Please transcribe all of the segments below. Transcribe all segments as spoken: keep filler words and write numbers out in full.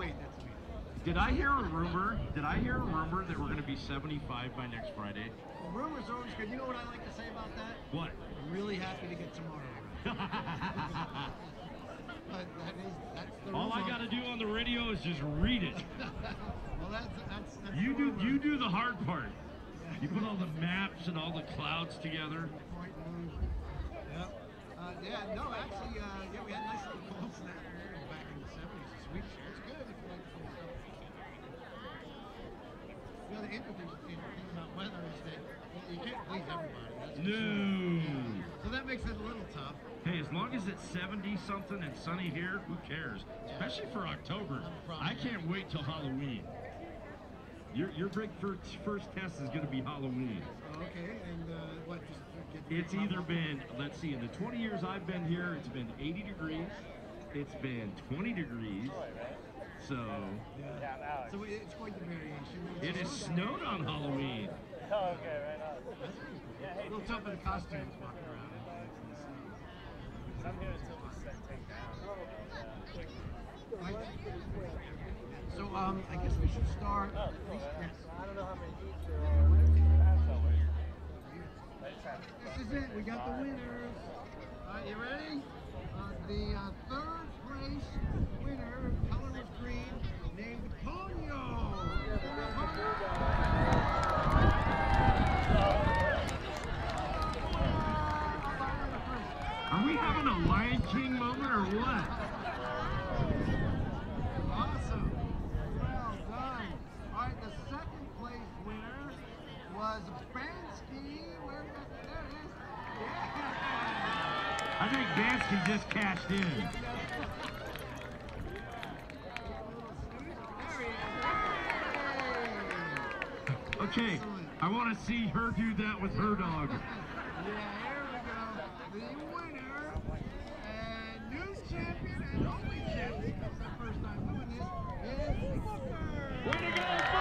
sweet. That's sweet. Did I hear a rumor? Did I hear a rumor that we're going to be seventy-five by next Friday? Well, rumors are always good. You know what I like to say about that? What? I'm really happy to get tomorrow. But that is, that's the All I rumor. got to do on the radio is just read it. Well, that's that's, that's You the do rumor. you do the hard part. You put all the maps and all the clouds together. Point move. Yep. Uh, yeah, no, actually, uh, yeah, we had nice little cold snap back in the seventies. It's sweet. It's good if you like the cold stuff. You know, the interesting thing about weather is that you can't please everybody. That's for No. sure. So that makes it a little tough. Hey, as long as it's seventy something and sunny here, who cares? Especially for October. I can't wait till Halloween. Your your big first first test is going to be Halloween. Okay, and uh, what? Just get It's either been, let's see, in the twenty years I've been here, it's been eighty degrees. It's been twenty degrees. So Yeah. So it's quite the variation. it has snowed on Halloween. Oh, okay, right on. That's pretty cool. A little tough in the costumes walking around in, in the snow. I'm here until we set take down. Right. So um, I guess we should start. Oh, cool, Yes. man. I don't know how many heats there are. That's all right. This is it. We got the winners. All right, you ready? Uh, the uh, third place winner, color was green, named Ponyo. Are we having a Lion King moment or what? Awesome. Well done. All right, the second place winner was Bansky. Where is it? There it is. Yeah. I think Bansky just cashed in. There he is. Okay, I want to see her do that with her dog. Yeah, here we go. The winner and new champion and only champion, it's the first time doing this, is Booker. Way to go,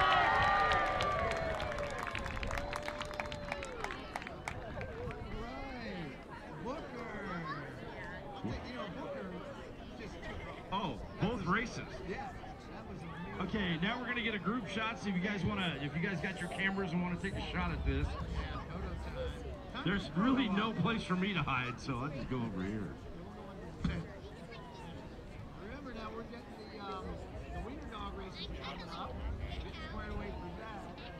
Right, Booker. You know, Booker just took off. Oh, both races. Yeah, that was amazing. Okay, now we're gonna get a group shot. So if you guys wanna, if you guys got your cameras and wanna take a shot at this, Yeah, photo time. Time there's for really photo no op. place for me to hide, so I'll just go over here. Remember now, we're getting the um, the wiener dog races coming up. Get squared away for that.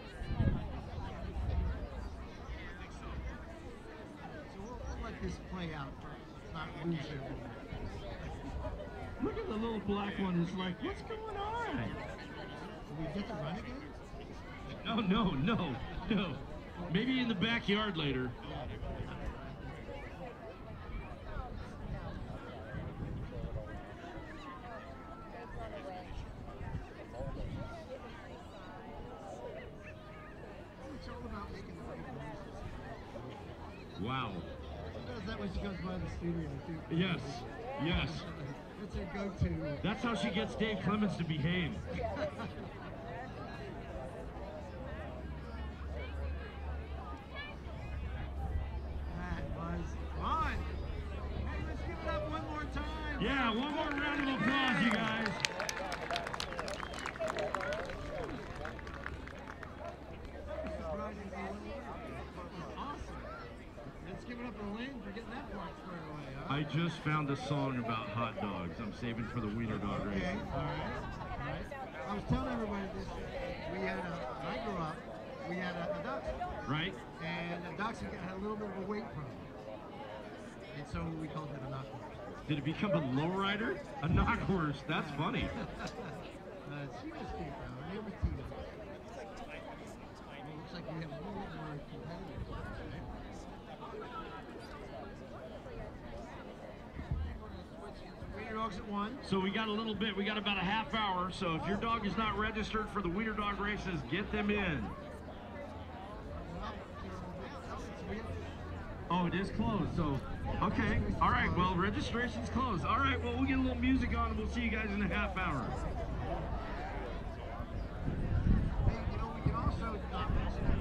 So we'll, we'll let this play out first. Let's not lose everything. Look at the little black one. It's like, what's going on? Will we get to run again? No, no, no, no. Maybe in the backyard later. It's all about making the right choices. Wow. She does that when she goes by the studio too. Yes, yes. That's her go-to. That's how she gets Dave Clemens to behave. That was fun. Hey, let's give it up one more time. Yeah, one more round of applause, you guys. Surprising for one year. That was awesome. Let's give it up to Lynn for getting that part squared away, huh? I just found a song about hot dogs. I'm saving for the wiener dog race. Okay, all right. All right. I was telling everybody this. We had a, when I grew up, we had a, a dachshund. Right? And the dachshund had a little bit of a weight problem. And so we called it a knock horse. Did it become a lowrider? A knock horse. That's funny. uh, she was cute though. Her name was Tina. Well, it looks like we have a little bit more competitors. Wiener dogs at one. So we got a little bit. We got about a half hour. So if your dog is not registered for the wiener dog races, get them in. Oh, it is closed. So, okay. All right. Well, registration's closed. All right. Well, we'll get a little music on and we'll see you guys in a half hour. Hey, you know, we can also not mention that.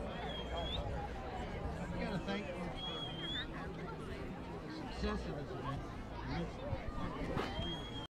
We gotta thank folks for the success of this event. Okay.